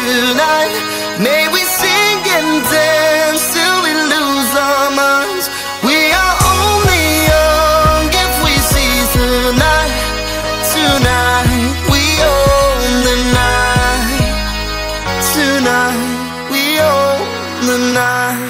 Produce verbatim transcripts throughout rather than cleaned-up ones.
tonight. May we sing and dance till we lose our minds. We are only young if we seize the night. Tonight we own the night. Tonight we own the night.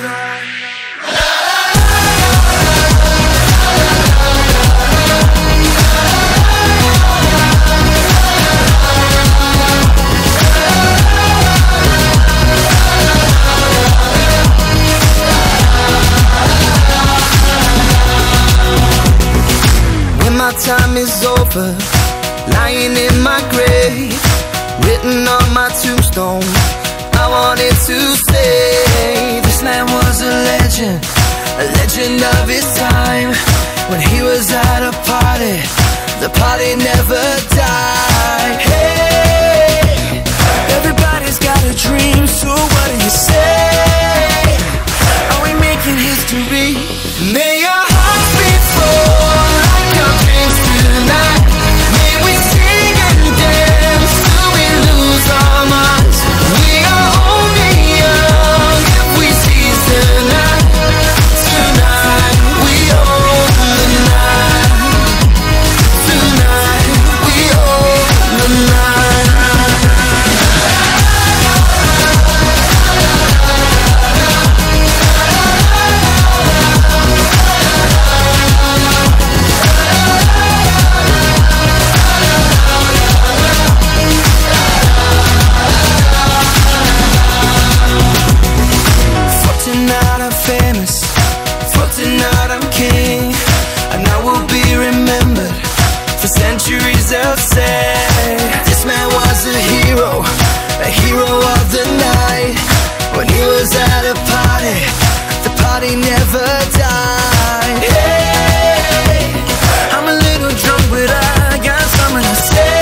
My time is over, lying in my grave, written on my tombstone, I wanted to say this man was a legend, a legend of his time. When he was at a party, the party never died. Hey, everybody's got a dream, so what do you say? Are we making history? May your hearts beat full like our dreams tonight. May we sing and dance till we lose our minds. We are only young if we seize the night. Tonight we own the night. Tonight we own the night. Tonight I'm famous, for tonight I'm king, and I will be remembered for centuries. They'll say this man was a hero, a hero of the night. When he was at a party, the party never died. Hey, I'm a little drunk, but I got something to say.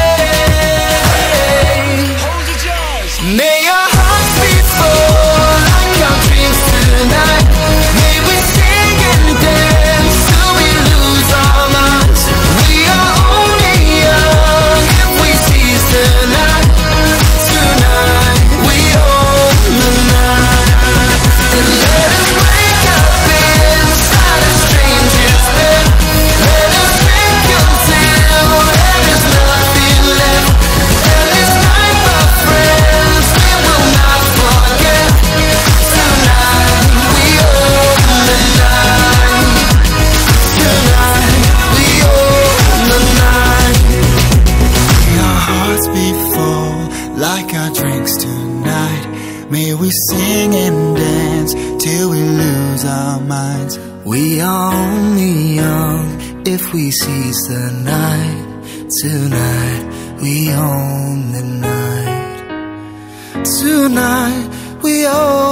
Hold your jaws. May your heart be full like our dreams tonight. May we sing and dance till we lose our minds. We are only young if we seize the night. Tonight we own the night. And let us wake up inside a stranger's bed. Let us drink until there is nothing left. And this night, my friends, we will not forget. Tonight we own the night. Tonight we own the night. May our hearts be full like our drinks tonight. May we sing and dance till we lose our minds. We are only young if we seize the night. Tonight we own the night. Tonight we own